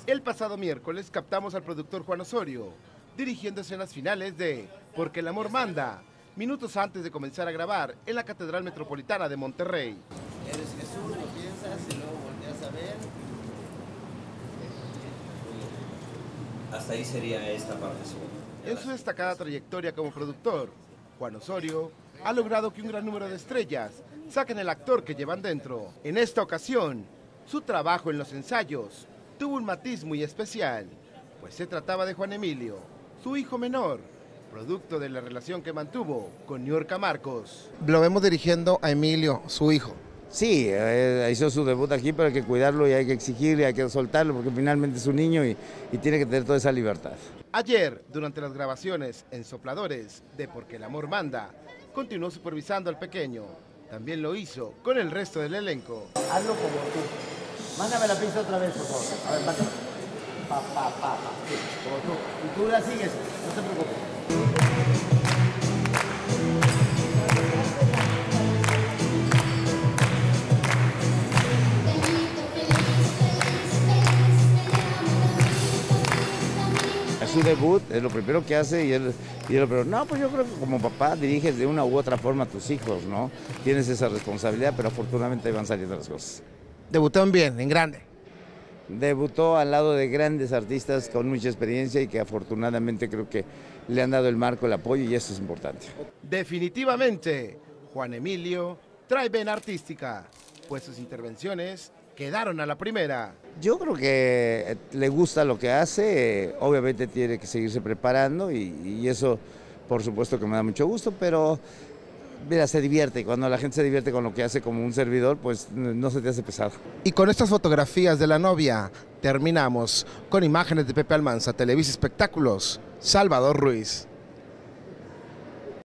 El pasado miércoles captamos al productor Juan Osorio, dirigiendo escenas finales de Porque el amor manda, minutos antes de comenzar a grabar en la Catedral Metropolitana de Monterrey. Eres Jesús, lo piensas y luego volteas a ver. Hasta ahí sería esta parte. En su destacada trayectoria como productor, Juan Osorio ha logrado que un gran número de estrellas saquen el actor que llevan dentro. En esta ocasión, su trabajo en los ensayos tuvo un matiz muy especial, pues se trataba de Juan Emilio, su hijo menor, producto de la relación que mantuvo con Niurka Marcos. Lo vemos dirigiendo a Emilio, su hizo. Sí, hizo su debut aquí, pero hay que cuidarlo y hay que exigir y hay que soltarlo porque finalmente es un niño y tiene que tener toda esa libertad. Ayer, durante las grabaciones en Sopladores de Porque el amor manda, continuó supervisando al pequeño. También lo hizo con el resto del elenco. Hazlo como tú. Mándame la pista otra vez, por favor. A ver, mándame. Sí, como tú. Y tú la sigues, no te preocupes. Es su debut, es lo primero que hace pero no, pues yo creo que como papá diriges de una u otra forma a tus hijos, ¿no? Tienes esa responsabilidad, pero afortunadamente van saliendo las cosas. Debutaron bien, en grande. Debutó al lado de grandes artistas con mucha experiencia y que afortunadamente creo que le han dado el marco, el apoyo y eso es importante. Definitivamente, Juan Emilio trae vena artística, pues sus intervenciones quedaron a la primera. Yo creo que le gusta lo que hace, obviamente tiene que seguirse preparando y eso por supuesto que me da mucho gusto, pero mira, se divierte, cuando la gente se divierte con lo que hace como un servidor, pues no se te hace pesado. Y con estas fotografías de la novia, terminamos con imágenes de Pepe Almanza, Televisa Espectáculos, Salvador Ruiz.